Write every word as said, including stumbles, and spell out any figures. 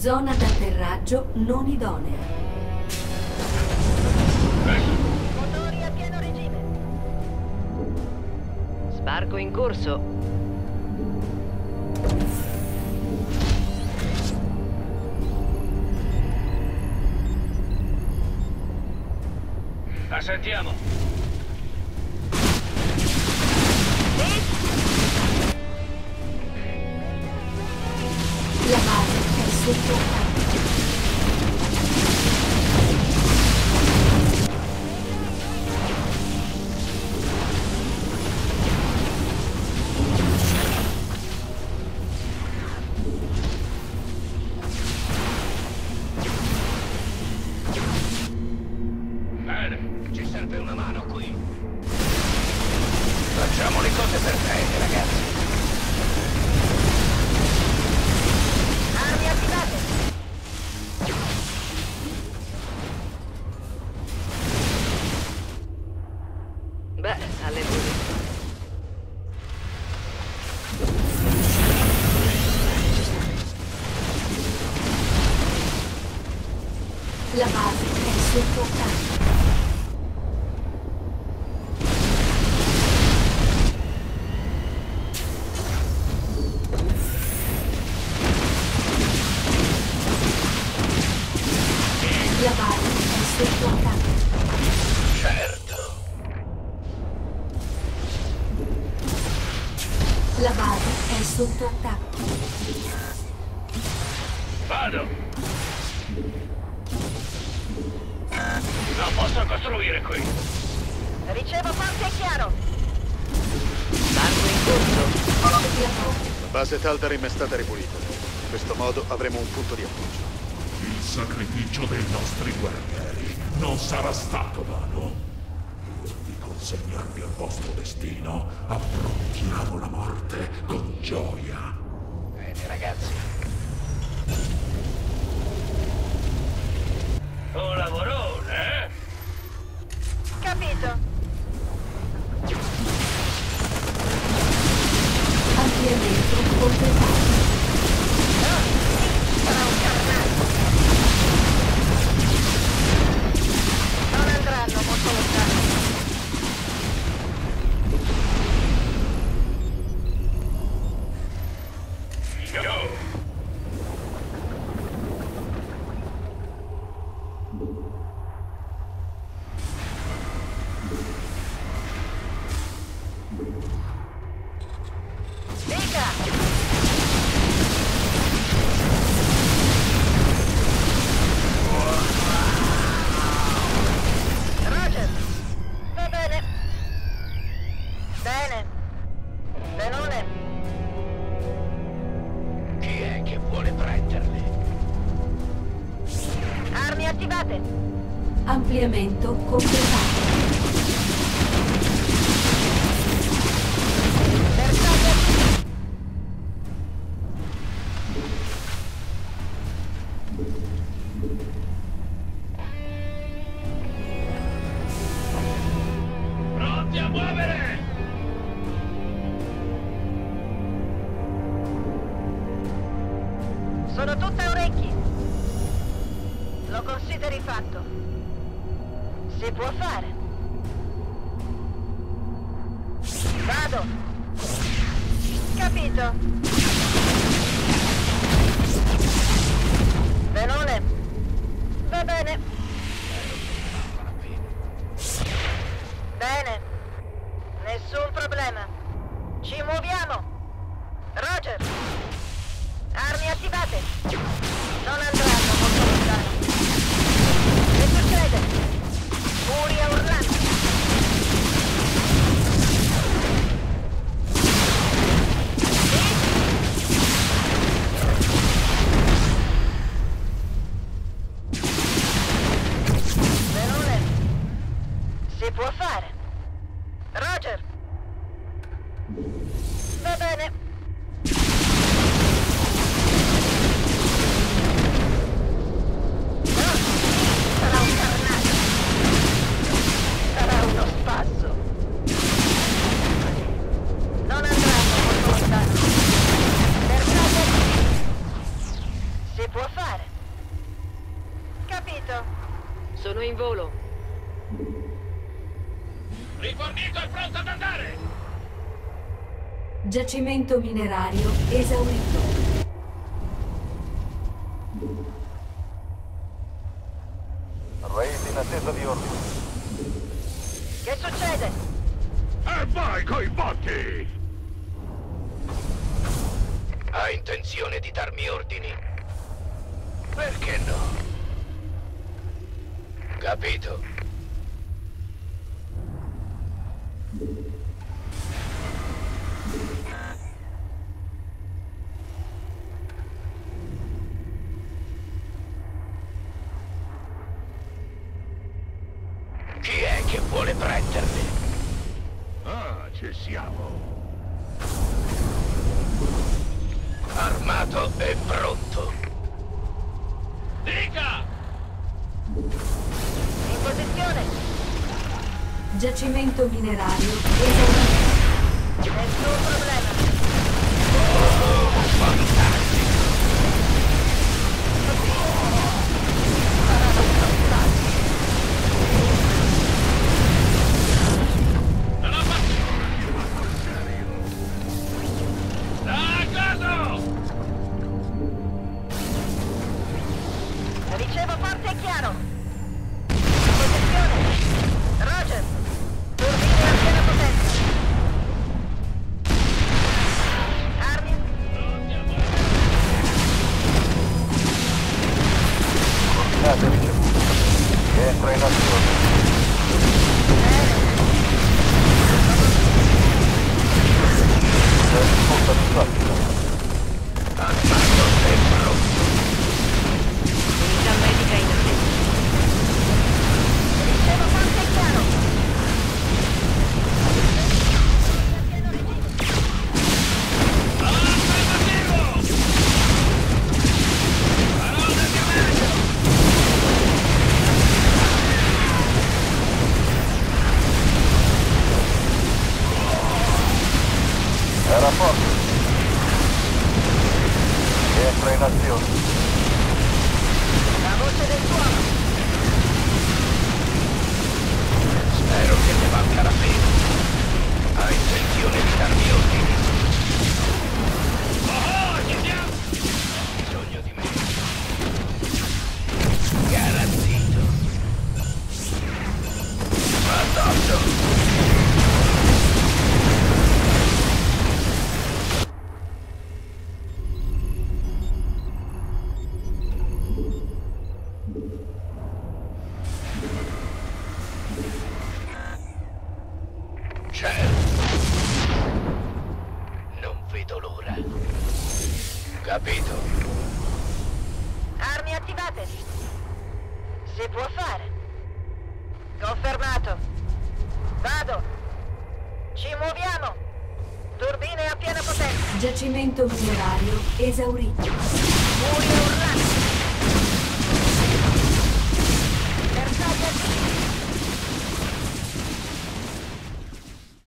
Zona d'atterraggio non idonea. Motori a pieno regime. Sbarco in corso. La sentiamo. La base è sotto attacco. Bene, ci serve una mano qui. Facciamo le cose per bene, ragazzi. Armi attivate. Beh, alleluia. La base è sotto attacco. La base è sotto attacco. Certo. La base è sotto attacco. Vado. Non posso costruire qui. Ricevo forte e chiaro. Sbarco in corso. La base Taldarim è stata ripulita. In questo modo avremo un punto di appoggio. Il sacrificio dei nostri guerrieri non sarà stato vano. Pur di consegnarvi al vostro destino, affrontiamo la morte con gioia. Bene, ragazzi. Un lavorone, eh? Capito. Ampliamento completato. Sarà un carnaggio. Non andranno molto lontano. Go! Dica! Roger! Va bene. Bene. Benone. Chi è che vuole prenderli? Armi attivate. Ampliamento completato. Bersaglio. Pronti a muovere! Sono tutte orecchi. Lo consideri fatto. Si può fare. Vado. Capito. Benone. Va bene. Bene. Nessun problema. Ci muoviamo. Roger. Armi attivate. Non andranno molto lontano. Che succede? Furia urlante. Benone. Si può fare. Roger. Va bene. Sarà un carnaggio. Sarà uno spasso. Non andranno molto lontano. Bersaglio. Si può fare. Giacimento minerario esaurito. Raid in attesa di ordini. Che succede? E vai coi botti! Ha intenzione di darmi ordini? Perché no? Capito? Chi è che vuole prenderli? Ah, ci siamo. Armato e pronto. Dica! In posizione. Giacimento minerario esaurito. Nessun problema. Ricevo forte e chiaro. In posizione. Roger. Turbine a piena potenza. Armi. Coordinate ricevute. Entra in azione. La risposta di traffico. Armato e pronto. Unità medica in attesa. Ricevo forte e chiaro. Era forte. Entra in azione. La voce del suono. Spero che ne valga la pena. Ha intenzione di darmi ordini? Oh, ci siamo! Ha bisogno di me. Garantito. Addosso! Non vedo l'ora. Capito? Armi attivate. Si può fare. Confermato. Vado. Ci muoviamo. Turbine a piena potenza. Giacimento minerario esaurito. Muri urlati.